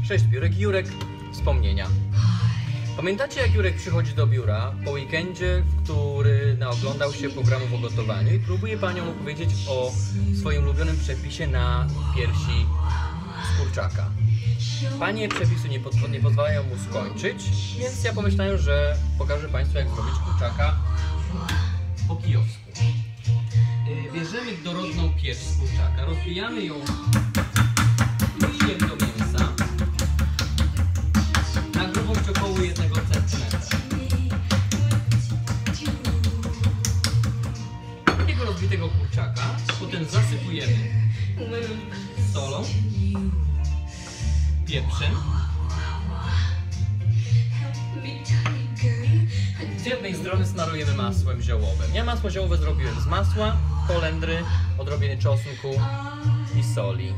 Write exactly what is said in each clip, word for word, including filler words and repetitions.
Sześć biurek. Jurek, wspomnienia. Pamiętacie, jak Jurek przychodzi do biura po weekendzie, w który naoglądał się programów o gotowaniu i próbuje panią opowiedzieć o swoim ulubionym przepisie na piersi z kurczaka. Panie przepisy nie, po, nie pozwalają mu skończyć, więc ja pomyślałem, że pokażę państwu, jak zrobić kurczaka po kijowsku. Bierzemy dorodną pierś z kurczaka, rozbijamy ją do mięsa na grubość około jednego centymetra. Takiego rozbitego kurczaka potem zasypujemy solą, pieprzem. Z jednej strony smarujemy masłem ziołowym. Ja masło ziołowe zrobiłem z masła, kolendry, odrobiny czosnku i soli.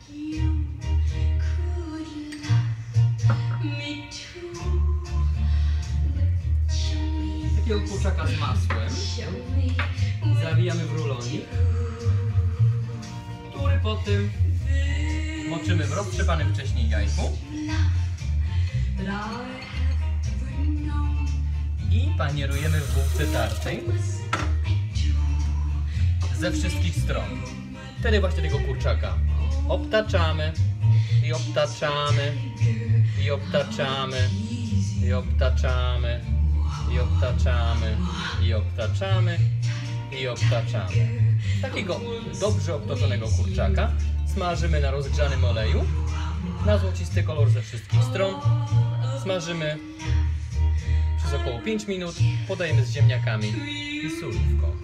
Takiego kurczaka z masłem zawijamy w rulonik, który potem moczymy w roztrzepanym wcześniej jajku i panierujemy w bułce tartej ze wszystkich stron. Wtedy właśnie tego kurczaka obtaczamy i obtaczamy i obtaczamy i obtaczamy i obtaczamy i obtaczamy i obtaczamy. Takiego dobrze obtoczonego kurczaka smażymy na rozgrzanym oleju na złocisty kolor ze wszystkich stron. Smażymy przez około pięć minut, podajemy z ziemniakami i surówką.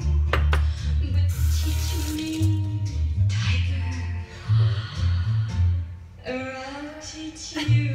Around